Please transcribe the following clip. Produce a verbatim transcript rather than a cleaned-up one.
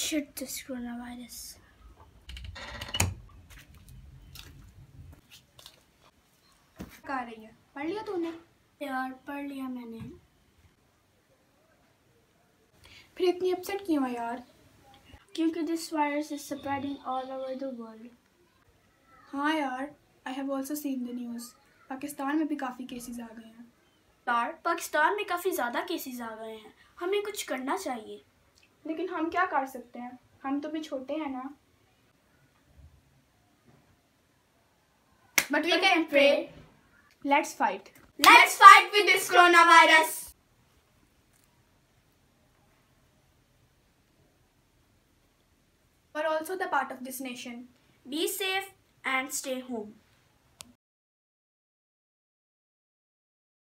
shoot this coronavirus. क्या रही है? पढ़ लिया तूने? यार पढ़ लिया मैंने। फिर इतनी अपसेट क्यों है यार? क्योंकि this virus is spreading all over the world. हाँ यार, I have also seen the news. Pakistan में भी काफ़ी केसेस आ गए हैं। यार पाकिस्तान में काफ़ी ज़्यादा केसेस आ गए हैं, हमें कुछ करना चाहिए। लेकिन हम क्या कर सकते हैं? हम तो भी छोटे हैं ना। But we can pray. Let's fight. Let's fight with this coronavirus. We're also the part of this nation. Be safe and stay home.